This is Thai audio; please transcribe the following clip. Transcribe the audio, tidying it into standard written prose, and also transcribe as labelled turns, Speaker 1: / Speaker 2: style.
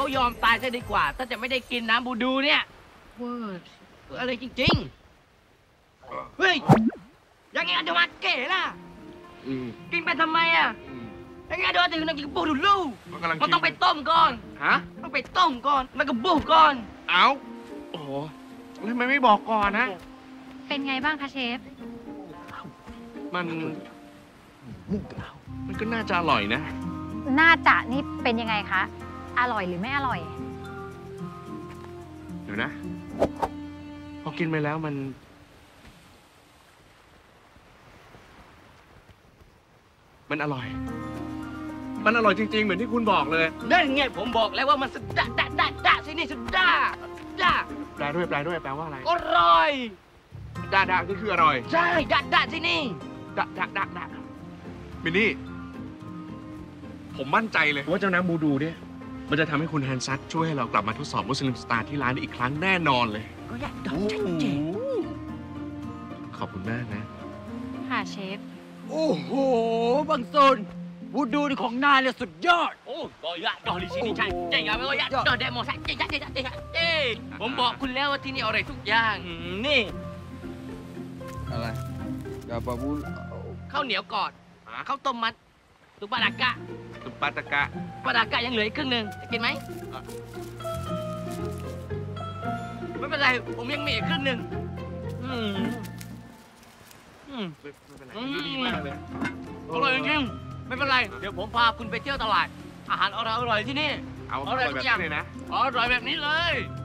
Speaker 1: เขายอมตายซะดีกว่าถ้าจะไม่ได้กินน้ำบูดูเนี่ยเว้ยอะไรจริงๆเฮ้ยยังไงจะมาเก๋ล่ะกินไปทำไมอ่ะยังไงเดี๋ยวถึงน้ำกินบูดูลูมันต้องไปต้มก่อน
Speaker 2: ฮะ
Speaker 1: ต้องไปต้มก่อนแล้วก็บูก่อน
Speaker 2: เอาโอ้โหแล้วทำไมไม่บอกก่อนนะ
Speaker 3: เป็นไงบ้างคะเชฟ
Speaker 2: มันก็น่าจะอร่อยนะ
Speaker 3: น่าจะนี่เป็นยังไงคะอร่อยหรือไม่อร่อย
Speaker 2: เดี๋ยวนะพอกินไปแล้วมันอร่อยจริงๆเหมือนที่คุณบอกเลย
Speaker 1: นั่นไงผมบอกแล้วว่ามันสุดด่าสินี่สุดด่า
Speaker 2: แปลด้วยแปลว่าอะไร
Speaker 1: อร่อย
Speaker 2: ด่านี่คืออร่อย
Speaker 1: ใช่ด่าสินี่
Speaker 2: ด่ามินนี่ผมมั่นใจเลยว่าเจ้าน้ำบูดูเนี่ยมันจะทำให้คุณแฮนซัตช่วยให้เรากลับมาทดสอบมุสลิมสตาร์ที่ร้านได้อีกครั้งแน่นอนเลย
Speaker 1: ก็อยากดอกเจ๋ง
Speaker 2: ขอบคุณมากนะ
Speaker 3: ค่ะเชฟ
Speaker 1: โอ้โหบางโซนบูดูของนายเลยสุดยอดโอ้ก็อยากดอกดิสินี่ใช่เจ๋งอ่ะไม่ก็อยากดอกเดโมใช่เจ๋งผมบอกคุณแล้วว่าที่นี่อร่อยทุกอย่างนี่
Speaker 4: อะไรกาบาบู
Speaker 1: ข้าวเหนียวกอดข้าวต้มมัดตุปาดากะปาดากะยังเหลืออีกครึ่งหนึ่งจะกินไหมไม่เป็นไรผมยังมีอีกครึ่งหนึ่ง
Speaker 2: ดีมากเลย
Speaker 1: อร่อยจริงๆไม่เป็นไรเดี๋ยวผมพาคุณไปเที่ยวตลาดอาหารอร่อยที่นี่
Speaker 2: เอาอร่อยแบบนี้เลยนะ
Speaker 1: อร่อยแบบนี้เลย